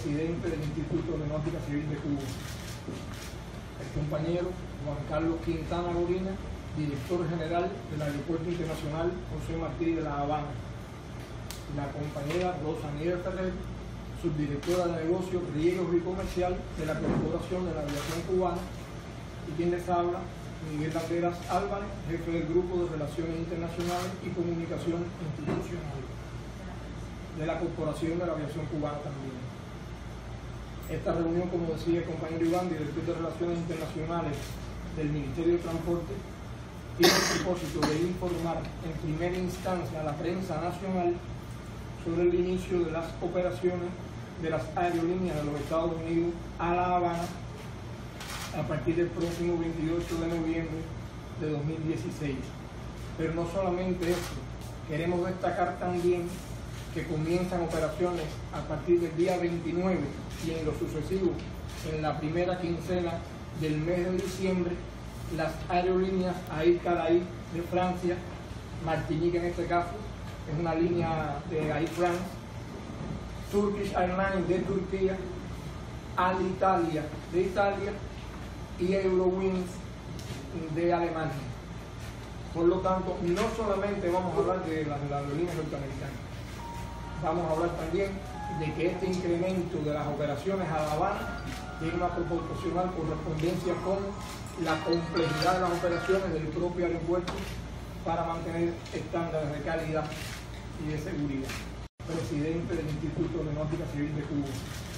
presidente del Instituto de Náutica Civil de Cuba, el compañero Juan Carlos Quintana Gorina, director general del Aeropuerto Internacional José Martí de La Habana, la compañera Rosa Nieves Ferrer, subdirectora de negocios, riesgos y comercial de la Corporación de la Aviación Cubana, y quien les habla, Miguel Landeras Álvarez, jefe del Grupo de Relaciones Internacionales y Comunicación Institucional de la Corporación de la Aviación Cubana también. Esta reunión, como decía el compañero Iván, director de Relaciones Internacionales del Ministerio de Transporte, tiene el propósito de informar en primera instancia a la prensa nacional sobre el inicio de las operaciones de las aerolíneas de los Estados Unidos a La Habana a partir del próximo 28 de noviembre de 2016. Pero no solamente esto, queremos destacar también que comienzan operaciones a partir del día 29 y en lo sucesivo, en la primera quincena del mes de diciembre, las aerolíneas Air Caraïbes de Francia, Martinique en este caso, es una línea de Air France, Turkish Airlines de Turquía, Alitalia de Italia y Eurowings de Alemania. Por lo tanto, no solamente vamos a hablar de las aerolíneas norteamericanas, vamos a hablar también de que este incremento de las operaciones a La Habana tiene una proporcional correspondencia con la complejidad de las operaciones del propio aeropuerto para mantener estándares de calidad y de seguridad. Presidente del Instituto de Náutica Civil de Cuba,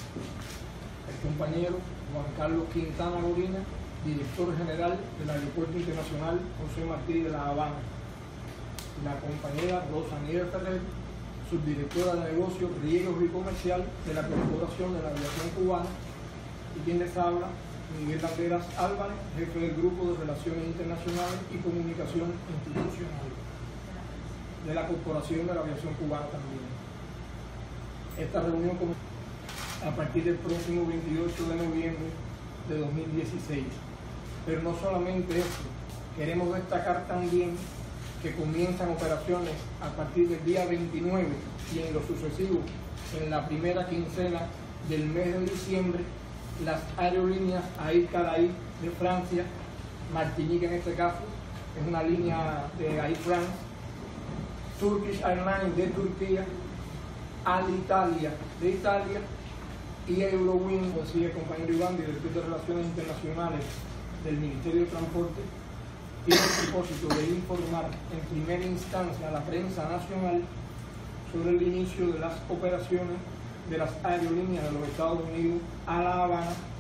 el compañero Juan Carlos Quintana Gorina, director general del Aeropuerto Internacional José Martí de La Habana, la compañera Rosa Nieves Ferrer, subdirectora de negocios, riesgos y comercial de la Corporación de la Aviación Cubana, y quien les habla, Miguel Landeras Álvarez, jefe del Grupo de Relaciones Internacionales y Comunicación Institucional de la Corporación de la Aviación Cubana también. Esta reunión a partir del próximo 28 de noviembre de 2016. Pero no solamente esto, queremos destacar también que comienzan operaciones a partir del día 29 y en lo sucesivo, en la primera quincena del mes de diciembre, las aerolíneas Air Caraïbes de Francia, Martinique en este caso, es una línea de Air France, Turkish Airlines de Turquía, Alitalia de Italia y Eurowings, como decía el compañero Iván, director de Relaciones Internacionales del Ministerio de Transporte, tiene el propósito de informar en primera instancia a la prensa nacional sobre el inicio de las operaciones de las aerolíneas de los Estados Unidos a La Habana